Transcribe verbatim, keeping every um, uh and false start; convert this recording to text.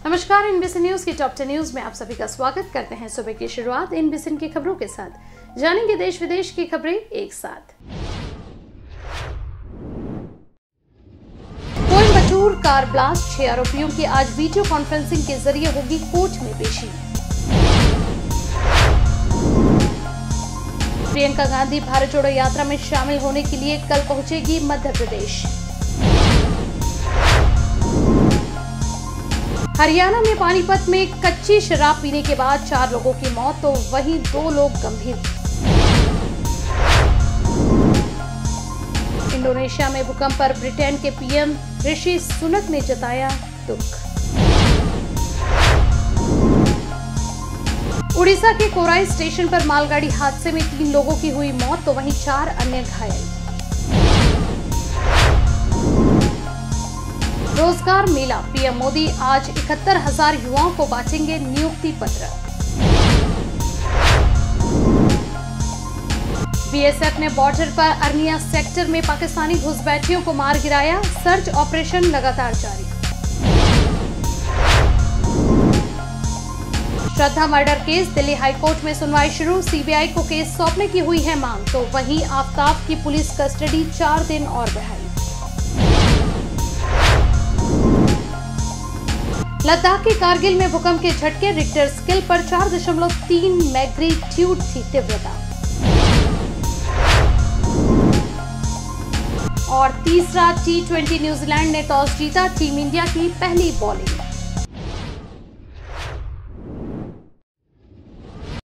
नमस्कार, NBC news की top ten news में आप सभी का स्वागत करते हैं। सुबह की शुरुआत एनबीसी की खबरों के साथ। जानेंगे देश विदेश की खबरें एक साथ। कोयंबटूर कार ब्लास्ट, छह आरोपियों की आज वीडियो कॉन्फ्रेंसिंग के जरिए होगी कोर्ट में पेशी। प्रियंका गांधी भारत जोड़ो यात्रा में शामिल होने के लिए कल पहुंचेगी मध्य प्रदेश। हरियाणा में पानीपत में कच्ची शराब पीने के बाद चार लोगों की मौत, तो वहीं दो लोग गंभीर। इंडोनेशिया में भूकंप पर ब्रिटेन के पीएम ऋषि सुनक ने जताया दुख। उड़ीसा के कोराई स्टेशन पर मालगाड़ी हादसे में तीन लोगों की हुई मौत, तो वहीं चार अन्य घायल। रोजगार मेला, पीएम मोदी आज इकहत्तर हजार युवाओं को बांटेंगे नियुक्ति पत्र। बीएसएफ ने बॉर्डर पर अरनिया सेक्टर में पाकिस्तानी घुसपैठियों को मार गिराया, सर्च ऑपरेशन लगातार जारी। Shraddha murder case, Delhi high court में सुनवाई शुरू, सीबीआई को केस सौंपने की हुई है मांग, तो वहीं आफ्ताब की पुलिस कस्टडी चार दिन और बढ़ाई। लद्दाख के कारगिल में भूकंप के झटके, रिक्टर स्केल पर चार दशमलव तीन मैग्नीट्यूड थी तीव्रता। और तीसरा टी ट्वेंटी न्यूजीलैंड ने टॉस जीता, टीम इंडिया की पहली बॉलिंग।